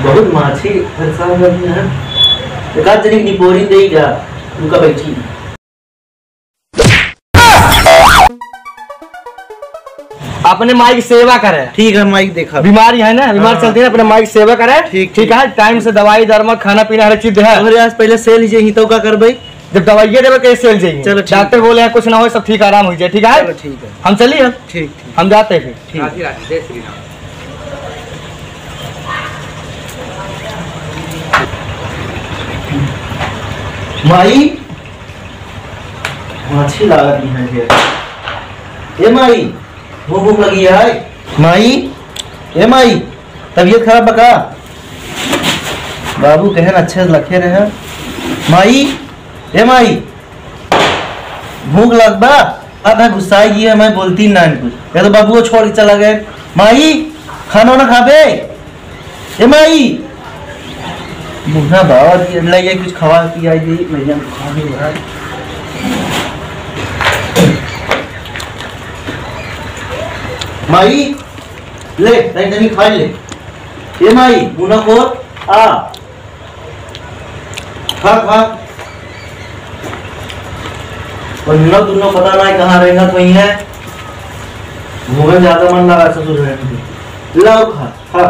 बहुत माछी परेशान करती है। एकाध जनी निपोरी दे जा उनका बैठी। अपने माई की सेवा करे। ठीक है माई देखा बीमारी है ना, बीमार चलती है, अपने माई की सेवा करे। ठीक है, टाइम से दवाई दरमा खाना पीना हर चीज है। अरे आज पहले सेल लीजिए ही तो क्या कर भाई, जब दवाइयाँ देवे कैसे सेल जाएंगे। चलो डॉक्टर बोले हैं कुछ ना हो, सब ठीक आराम हो जाए। ठीक है ठीक है, हम चलिए। ठीक हम जाते हैं फिर। माई माछी लागत नहीं है ये माई, भूख लगी है माई। ए माई तबीयत खराब बका, बाबू कहन अच्छे से लखे रहे। माई ए माई भूख लग बा, अब गुस्सा है, मैं बोलती ना कुछ, या तो बाबू को छोड़ के चला गए। माई खाना ना खाबे ए माई, मुन्ना बाबा लगे कुछ खवा पिया दी मैया खाने रहा। माई ले नहीं खा ले ये माई, मुन्ना को आ खा खा। और तुमने पता ना कहाँ रहेगा कोई है, मुझे ज्यादा मन लगा ससुर रहने। लाओ खा खा।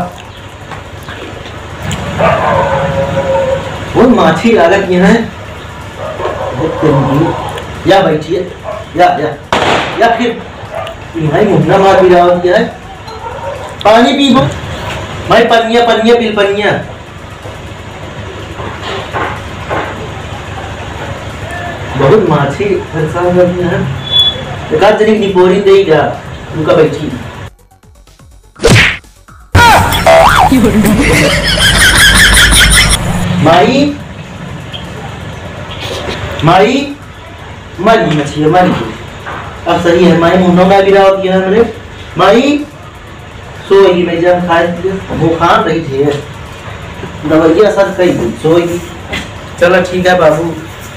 वो माछी लागत ये है, या बैठिए या फिर भाई मुन्ना मार भी रहा है। पानी पी भाई, पनिया पी पनिया। बहुत माछी परेशान करती है। एकाध जनी निपोरी दे जा उनका बैठी। माई माई मरी मछली मरी, अब सही है माई, मुन्ना में भी रहा होती है मेरे माई। सोएगी मैं जब खाए वो खान रही थी दवाइया सब कही सोएगी। चलो ठीक है बाबू।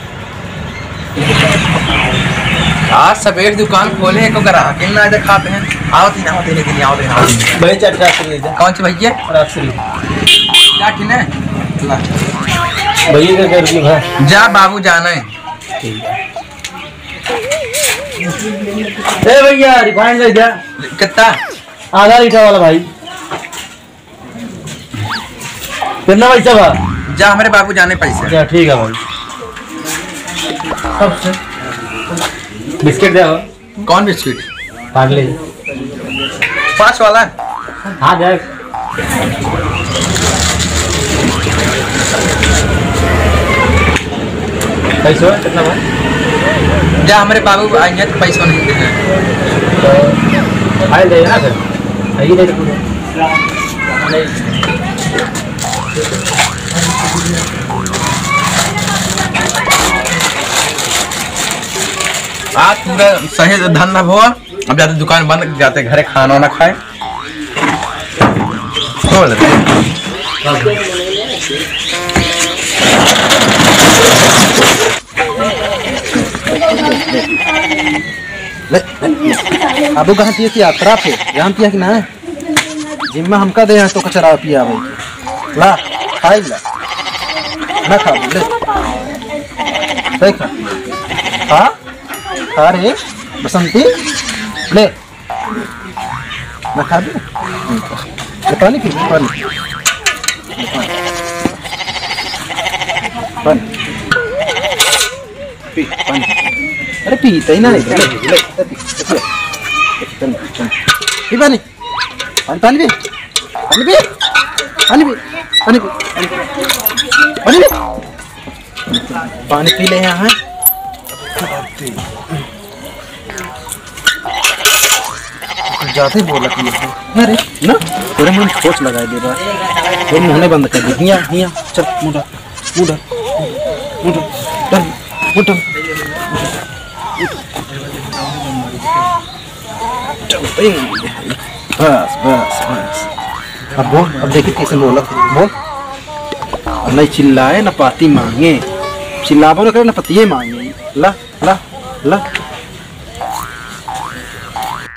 आज सवेर दुकान खोले को ग्राहक ना इधर खाते हैं। आओ तीन आओ देने के लिए, आओ देना भाई चर्चा कर लीजिए। कौन सी भैया राक्षरी क्या ठीक है भैया क्या कर दी भाई, जा बाबू जाना है। ए भैया रिफाइंड ले जा कितना, आधा लीटर वाला भाई। कितना पैसा बा? जा हमारे बाबू जाने पैसे। अच्छा ठीक है भाई। सबसे बिस्किट दे। कौन बिस्किट? पागले 5 वाला। हाँ दे। पैसा कितना भाई? जा हमारे बाबू आएंगे तो पैसा नहीं देंगे। फाइल दे ना फिर यही दे आज पूरा सही धंधा हुआ। अब जाते दुकान बंद, जाते घरे खाना ना खाए। खोल अब कहाँ पिए की यात्रा पे यहाँ पिया कि ना जिम में हमका दे तो कचरा पिया भाई। ला खाई ला ना खा ले सही खा खा खा रे बसंती ले ना खा दे। पानी पी पानी पानी पी पानी। अरे पीता ही ना ले ले ले पी पानी पानी भी पानी भी पानी भी पानी भी पानी भी पानी पी ले यहाँ। जाते बोला कि अरे ना पूरे मन सोच लगाए दे रहा, तो मुँह बंद कर दे। हिया हिया चल मुड़ा मुड़ा मुड़ा डन मुड़ा बस बस बस। अब बोल, अब देखिए कैसे बोला बोल। नहीं चिल्लाए ना पाती मांगे, चिल्लाबो ना करे ना पतिये मांगे। ला ला ला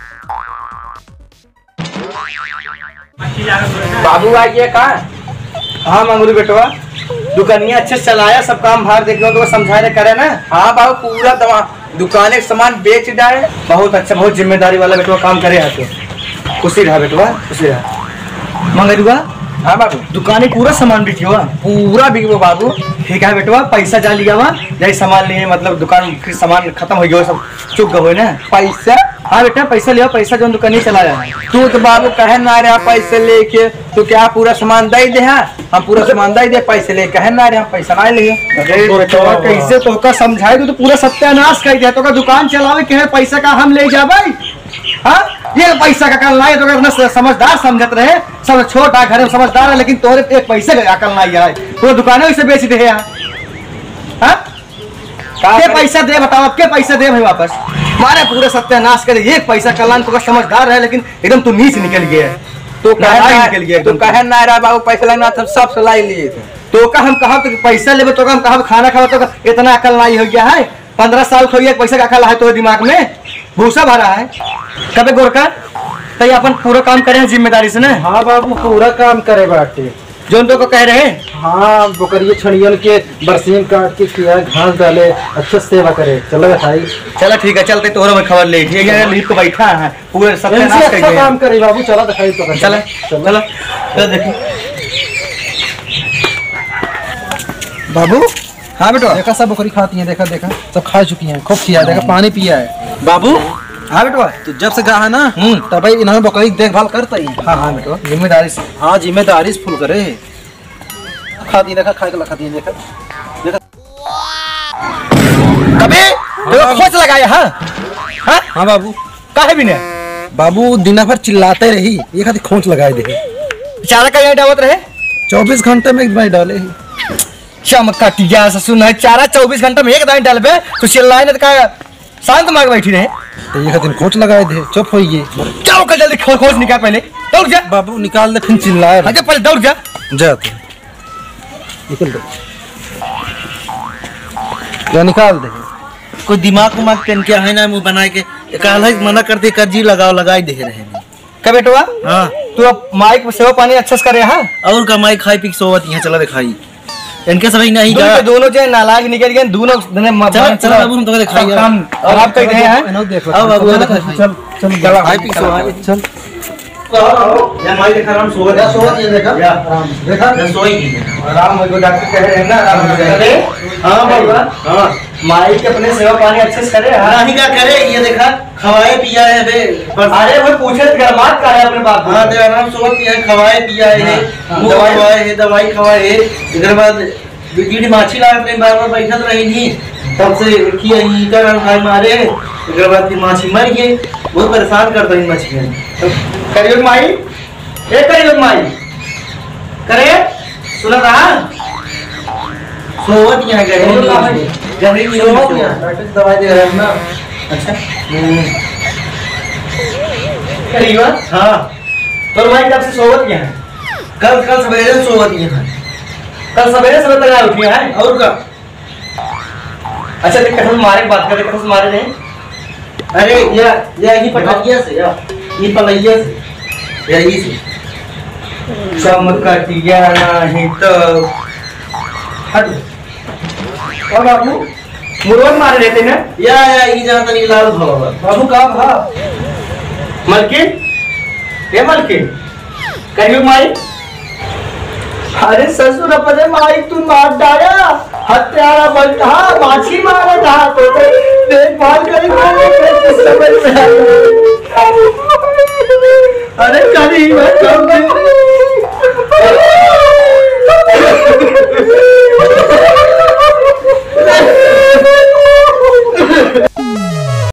बाबू आइए कहाँ? हाँ मंगरू बेटवा, दुकानिया अच्छे से चलाया, सब काम बाहर देख लो तो समझाए करे ना। हाँ बाबू पूरा दवा दुकान के सामान बेच डाले। बहुत अच्छा, बहुत जिम्मेदारी वाला बेटवा काम करे है तो। खुशी रहा बेटवा, खुशी रहा। मंगरुआ हाँ बाबू दुकान पूरा सामान बिकियो पूरा बिकबो बाबू। ठीक है बेटवा, पैसा जा लिया वहाँ यही सामान लिए, मतलब दुकान फिर सामान खत्म हो गया सब चुक गए ना पैसा। हाँ बेटा पैसा लिया, पैसा जो दुकानी चलाया है। तू तो बाबू कहे ना रहा पैसे लेके, तो क्या पूरा सामान दे दे? हम पूरा सामान दे दे, पैसे ले कहे ना रहे हम पैसा ना लिए। अरे बेटवा कैसे तो का समझाए, तू तो पूरा सत्यानाश कर दिया। तो का दुकान चलावे के पैसा का हम ले जाबे? हाँ ये पैसा का अकल नहीं, तो समझदार समझत रहे, सब छोटा घर में समझदार है, लेकिन तोरे एक पैसे का अकल नहीं है। पूरा दुकान वैसे बेच दे यहाँ। के पैसा दे बताओ, अब के पैसा दे भाई वापस? मारे पूरे सत्यानाश करे, एक पैसा कल्याण तो समझदार है, लेकिन एकदम तू नीच निकल गया है। तो कहे ना रहा बाबू पैसा लगना था, सब सलाई लिए थे। तो का हम कहा तो पैसा लेबे, तो का हम कहा खाना खाओ, तो इतना अकल नहीं हो गया है। 15 साल खोइए पैसा का अकल है तो दिमाग में भूसा भरा है। कभी गोरका तो अपन पूरा काम करे हैं जिम्मेदारी से ना। हाँ बाबू पूरा काम करे बाटे जो तो को कह रहे हैं। हाँ बकरिए छड़ियन के बरसीम काट के किया, घास डाले, अच्छे से सेवा करे। चलो भाई चलो ठीक है, चलते तोहरा में खबर ले ठीक है। लीप को बैठा है पूरे सत्यानाश कर अच्छा काम करे बाबू। चलो दिखाई तो चलो चलो चलो देखिए बाबू। हाँ बेटा देखा सब बकरी खाती हैं, देखा देखा सब खा चुकी हैं, खूब किया, देखा पानी पिया है बाबू। हाँ बेटवा तो जब से कहा ना तब भाई इन्होंने बकरी देखभाल करता ही। हाँ हाँ बेटवा जिम्मेदारी से। हाँ जिम्मेदारी से फुल करे खाती, देखा खाए के खाती है, देखा देखा कभी खोज लगाया। हाँ हाँ हाँ बाबू। काहे भी ने बाबू दिन भर चिल्लाते रही, ये खाती खोच लगाए दे। चारा का यहाँ डावत रहे 24 घंटे में एक बार डाले ही। चमका टिया सुन है, चारा 24 घंटे में एक दाई डालबे तो चिल्लाए ना, का शांत मार बैठी रहे। तो ये खातिर खोच लगाए थे, चुप होइए। क्या कर जल्दी खोज निकाल, पहले दौड़ जा बाबू निकाल दे, फिर चिल्लाए। अच्छा पहले दौड़ जा जा तू निकल दे, जा निकाल दे। कोई दिमाग उमाग पेन क्या है ना मुंह बना के कहला मना करते कर्जी लगाओ लगाई दे रहे हैं। का बेटवा हाँ तू अब माइक में सेवा पानी अच्छा से करे। हाँ और कमाई खाई पी सोवत यहाँ चला दिखाई इनके सब नहीं दोनों दोनों जो नालायक निकल गए दोनों। चल चल बाबू हम तो दिखाई और आप कह रहे हैं देख आओ बाबू चल चल खाई पी सो चल। या माई देखा राम सोवत या सोवत ये देखा या देखा या सोई आराम हो गया, डॉक्टर कह रहे हैं ना आराम हो जाएगा। हाँ बाबा हां माई के अपने सेवा पानी अच्छे से करे। हाँ नहीं क्या करे, ये देखा खवाए पिया है बे। अरे वो पूछे गरमात का है अपने बाप। हां दे आराम सोवत है, खवाए पिया है, दवाई खवाए है, दवाई खवाए है। इधर बाद वीडी माछी लागत नहीं, बार बार बैठत रही नहीं, तब से किया ही कर खाई मारे। इधर बाद की माछी मर गई, बहुत परेशान करता है मछली। करियो माई एक करियो माई करे सुना रहा सोवत यहाँ गए जहरी दवाई दे रहे हैं ना। अच्छा करियो। हाँ तो माई कब से सोवत गया है? कल कल सवेरे सोवत यहाँ, कल सवेरे समय तक उठी है। और का अच्छा देख कसम मारे बात करे, कसम मारे नहीं। अरे या यही पटाकिया से या ये पलैया से यही से चमकटिया नहीं तो हट। और बाबू मुरवन मारे रहते ना या ये जहाँ तक लाल भवा बाबू का भा मलकिन ये मलकिन करियो माई। अरे ससुर अपने माई तू मार डाया हत्यारा बनता माछी मारा था तो देखभाल करी समझ में आया।